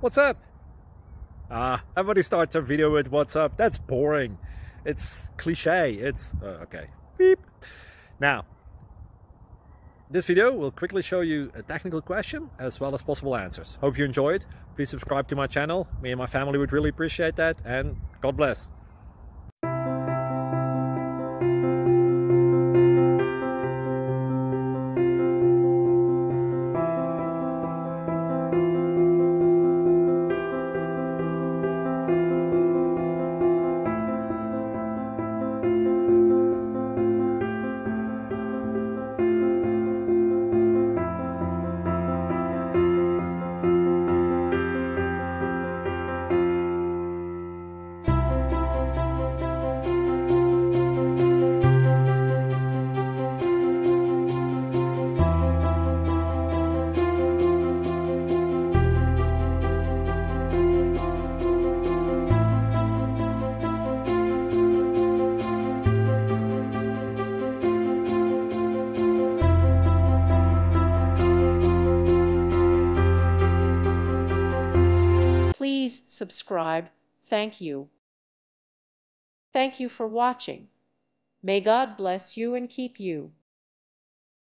What's up? Everybody starts a video with what's up. That's boring. It's cliche. It's okay. Beep. Now, this video will quickly show you a technical question as well as possible answers. Hope you enjoyed. Please subscribe to my channel. Me and my family would really appreciate that, and God bless. Please subscribe. Thank you. Thank you for watching. May God bless you and keep you.